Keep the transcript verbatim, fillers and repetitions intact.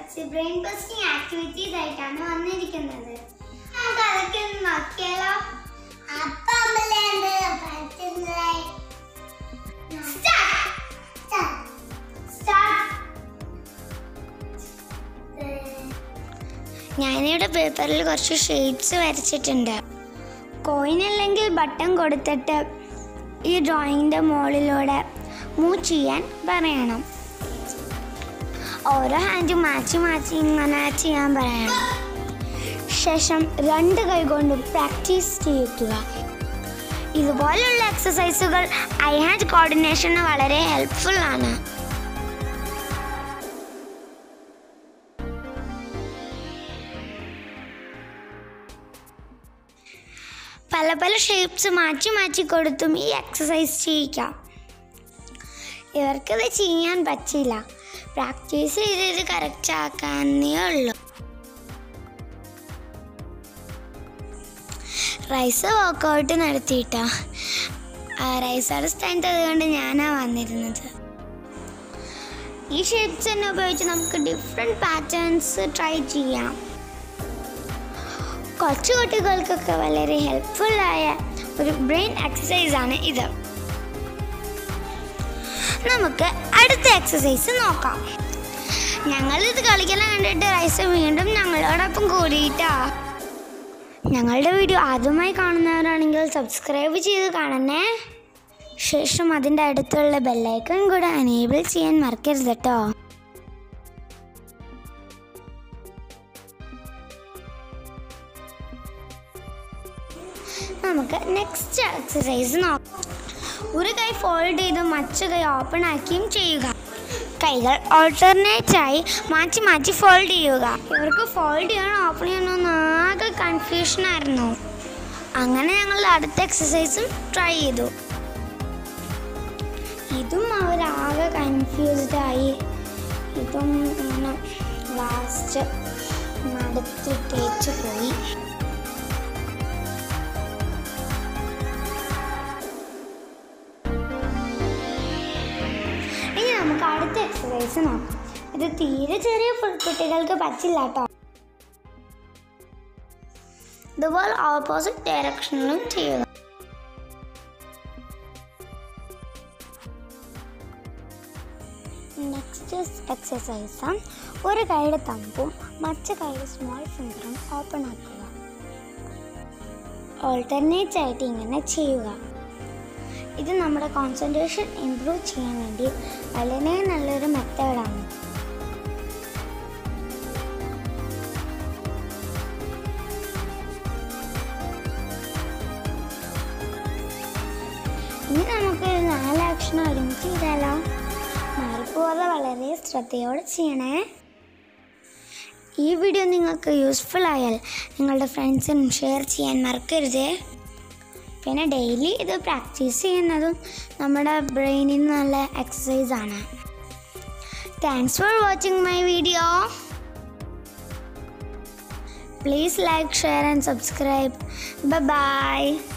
കുറച്ച് brain busting activities ആയിട്ടാണ് വന്നിരിക്കുന്നത്. നമുക്ക് അതൊക്കെ ഒന്ന് നോക്കിയാലോ? ഞാനിവിടെ പേപ്പറിൽ കുറച്ച് ഷേപ്സ് വരച്ചിട്ടുണ്ട്. കോയിൻ അല്ലെങ്കിൽ ബട്ടൺ കൊടുത്തിട്ട് ഈ ഡ്രോയിങ്ങിൻ്റെ മുകളിലൂടെ മൂവ് ചെയ്യാൻ പറയണം. ഓരോ ഹാൻഡും മാറ്റി മാറ്റി ഇങ്ങനെ ചെയ്യാൻ പറയണം. ശേഷം രണ്ട് കൈ കൊണ്ട് പ്രാക്ടീസ് ചെയ്യിക്കുക. ഇതുപോലുള്ള എക്സസൈസുകൾ ഐ ഹാൻഡ് കോർഡിനേഷന് വളരെ ഹെൽപ്ഫുൾ ആണ്. പല പല ഷേപ്സ് മാറ്റി മാറ്റി കൊടുത്തും ഈ എക്സസൈസ് ചെയ്യിക്കാം. ഇവർക്കിത് ചെയ്യാൻ പറ്റില്ല. പ്രാക്ടീസ് ചെയ്ത് കറക്റ്റ് ആക്കാനേ ഉള്ളൂ. Rice workout നടത്തിയിട്ടാ. റൈസയുടെ സ്ഥാനത്ത് അതുകൊണ്ട് ഞാനാണ് വന്നിരുന്നത്. ഈ ഷേപ്സ് തന്നെ ഉപയോഗിച്ച് നമുക്ക് ഡിഫറെൻറ്റ് പാറ്റേൺസ് ട്രൈ ചെയ്യാം. കൊച്ചു കുട്ടികൾക്കൊക്കെ വളരെ ഹെൽപ്ഫുള്ളായ ഒരു ബ്രെയിൻ എക്സസൈസാണ് ഇത്. നമുക്ക് അടുത്ത എക്സസൈസ് നോക്കാം. ഞങ്ങളിത് കളിക്കണം കണ്ടിട്ട് റൈസ് വീണ്ടും ഞങ്ങളോടൊപ്പം കൂടിയിട്ടാ. ഞങ്ങളുടെ വീഡിയോ ആദ്യമായി കാണുന്നവരാണെങ്കിൽ സബ്സ്ക്രൈബ് ചെയ്ത് കാണണേ. ശേഷം അതിൻ്റെ അടുത്തുള്ള ബെല്ലൈക്കൺ കൂടെ എനേബിൾ ചെയ്യാൻ മറക്കരുത് കേട്ടോ. നമുക്ക് നെക്സ്റ്റ് എക്സസൈസ് നോക്കാം. ഒരു കൈ ഫോൾഡ് ചെയ്ത് മറ്റു കൈ ഓപ്പൺ ആക്കിയും ചെയ്യുക. കൈകൾ ഓൾട്ടർനേറ്റായി മാറ്റി മാറ്റി ഫോൾഡ് ചെയ്യുക. ഇവർക്ക് ഫോൾഡ് ചെയ്യണം ഓപ്പൺ ചെയ്യണമെന്ന് ആകെ കൺഫ്യൂഷനായിരുന്നു. അങ്ങനെ ഞങ്ങൾ അടുത്ത എക്സസൈസും ട്രൈ ചെയ്തു. ഇതും അവരാകെ കൺഫ്യൂസ്ഡായി. ഇതും ഇങ്ങനെ ലാസ്റ്റ് നടത്തി തേച്ച് പോയി. ഇനി നമുക്ക് അടുത്ത എക്സസൈസ് നോക്കാം. ഇത് തീരെ ചെറിയ കുട്ടികൾക്ക് പറ്റില്ല കേട്ടോ. ഇതുപോലെ ഓപ്പോസിറ്റ് ഡയറക്ഷനിലും ചെയ്യുക. നെക്സ്റ്റ് എക്സസൈസ് ഒരു കൈയുടെ തമ്പും മറ്റു കൈയുടെ സ്മോൾ ഫിംഗറും ഓപ്പൺ ആക്കുക. ഓൾട്ടർനേറ്റ് ആയിട്ട് ഇങ്ങനെ ചെയ്യുക. ഇത് നമ്മുടെ കോൺസെൻട്രേഷൻ ഇംപ്രൂവ് ചെയ്യാൻ വേണ്ടി വളരെ നല്ലൊരു മെത്തേഡാണ്. ഇനി നമുക്ക് നാല് ആക്ഷൻ ഒരുമിച്ച് ചെയ്താലോ? മാറിപ്പോവാതെ വളരെ ശ്രദ്ധയോടെ ചെയ്യണേ. ഈ വീഡിയോ നിങ്ങൾക്ക് യൂസ്ഫുൾ ആയാൽ നിങ്ങളുടെ ഫ്രണ്ട്സിനും ഷെയർ ചെയ്യാൻ മറക്കരുതേ. പിന്നെ ഡെയിലി ഇത് പ്രാക്ടീസ് ചെയ്യുന്നതും നമ്മുടെ ബ്രെയിനിന് നല്ല എക്സസൈസാണ്. Thanks for watching my video. Please like, share and subscribe. Bye by.